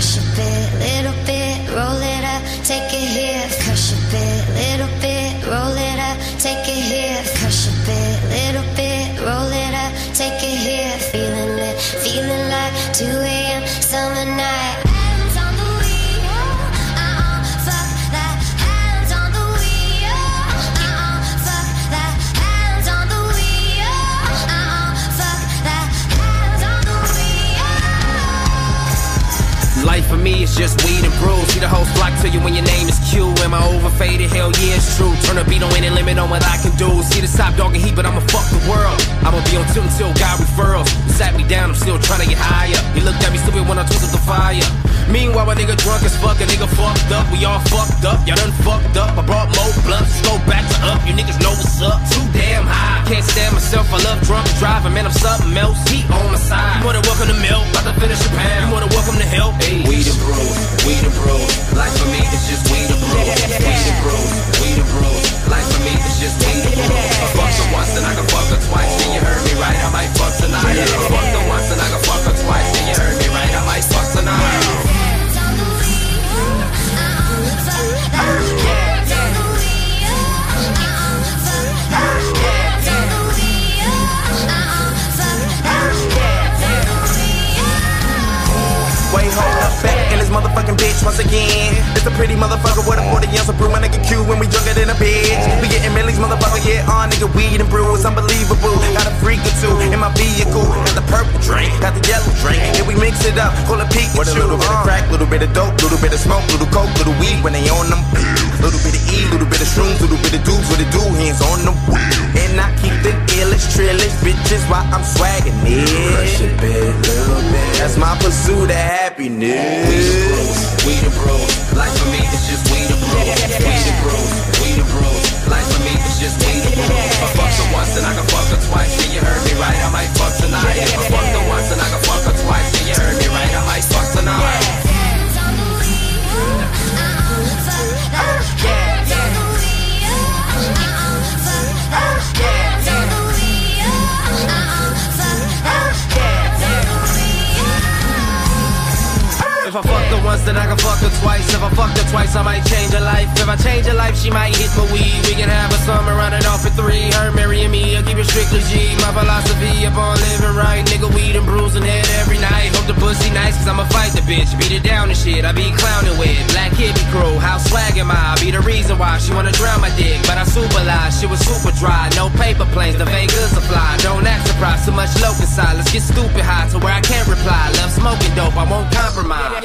crush a bit, little bit, roll it up, take it here. Crush a bit, little bit, roll it up, take it here. Crush a bit, little bit, roll it up, take it here. Feeling it, feeling like 2 a.m. summer night. Hands on the wheel, fuck that. Hands on the wheel, fuck that. Hands on the wheel, fuck that. Hands on the wheel. Life for me is just weed and brews. See the whole flock to you when your name is Q. Am I overfaded? Hell yeah, it's true. Turn the beat on any limit on what I can do. See the top dog and heat, but I'ma fuck the world. I'ma be on tilt until God referrals. You sat me down, I'm still trying to get higher. You looked at me stupid when I took up the fire. Meanwhile, a nigga drunk as fuck, a nigga fucked up. We all fucked up, y'all done fucked up. I brought more blunts, let's go back to up. You niggas know what's up. Too damn high, can't stand myself. I love drunk driving, man, I'm something else. Heat on my side. You more than welcome to milk, about to finish a pound. You more than welcome to help. Hey. Weed and brews, weed and brews. Life for me, it's just weed and brews. Weed and brews, weed and brews. Life for me, it's just weed and brews. I fucked her once, then I can fuck her twice. Then you heard me right, I might fuck tonight. I fucked her once, then I can fuck her twice. Then you heard me right, I might fuck tonight. Wait, hold up, back in this motherfucking bitch once again. It's a pretty motherfucker with a 40 ounce of brew. My nigga Q when we drunker than a bitch. We getting millies, motherfucker, yeah, nigga, weed and brew. It's unbelievable. Got a freak or two in my vehicle. Got the purple drink, got the yellow drink. Yeah, we mix it up, call it Pikachu. With a little bit of crack, little bit of dope, little bit of smoke, little coke, little weed when they on them. Little bit of E, little bit of shrooms, little bit of dudes with the do hands on the wheel. And I keep the illest, trillest bitches while I'm swagging it. Crush a bit, little bit. That's my pursuit of happiness. Weed and brews, life for me it's just weed and brews. Weed and brews, weed and brews. Life for me it's just weed and brews. I fucked her once, then I can fuck her twice. Then you heard me right, I might fuck tonight. If I fucked her once, then I can fuck her twice. Then you heard me right, I might fuck tonight. Hands on the wheel, fuck that. Hands on the wheel, fuck that. Hands on the wheel, fuck that. Hands on the wheel. If I fucked her once, then I can fuck her twice. If I fucked her twice, I might change her life. If I change her life, she might hit my weed. We can have a summer running off at 3. Her marrying me, I'll keep it strictly G. My philosophy upon living right. Nigga, weed and bruising head every night. Hope the pussy nice, cause I'ma fight the bitch. Beat it down and shit, I be clowning with Black hippie crew, how swag am I? Be the reason why she wanna drown my dick, but I super lie, shit was super dry. No paper planes, the Vegas supply. Don't act surprised, too much low inside. Let's get stupid high to where I can't reply. Love smoking dope, I won't compromise.